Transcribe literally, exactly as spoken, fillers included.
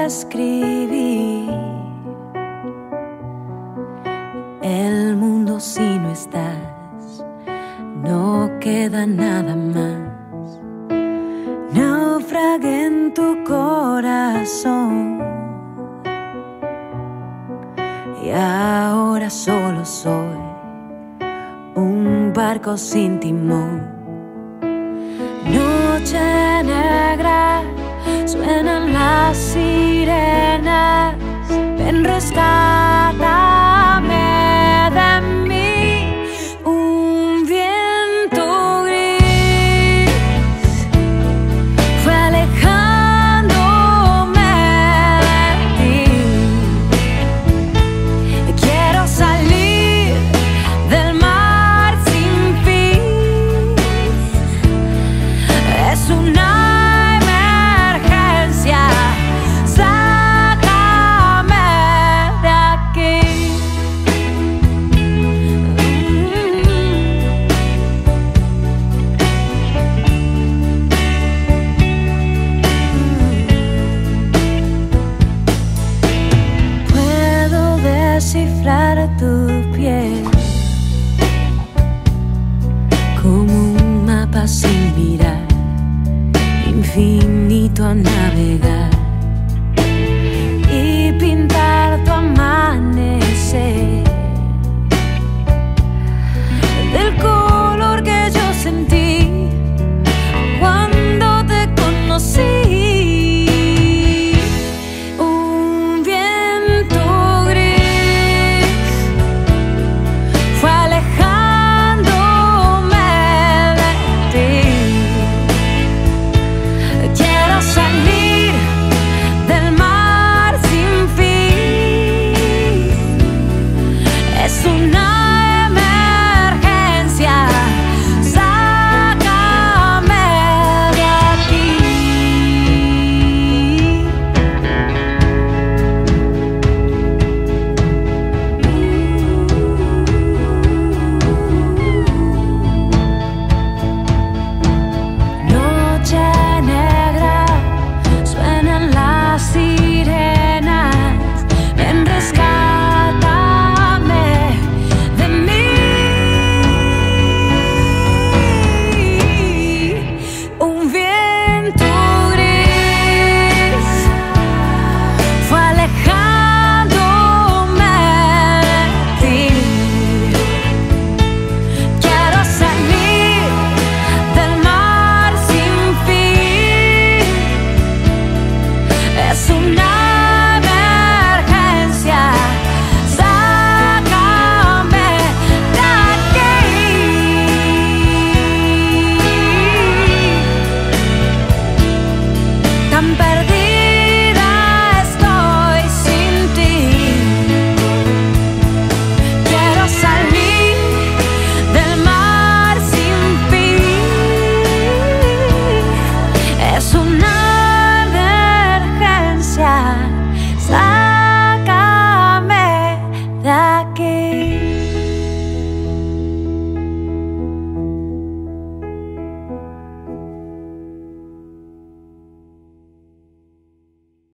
describir el mundo si no estás. No queda nada más. Naufragué en tu corazón y ahora solo soy un barco sin timón. Noche negra, suenan las sirenas. Ven, rescátame de mí. Un viento gris fue alejándome de ti. Quiero salir del mar sin fin. Es una descifrar tu piel como un mapa sin mirar, infinito a navegar y pintar tu amanecer del color que yo sentí cuando te conocí. Tonight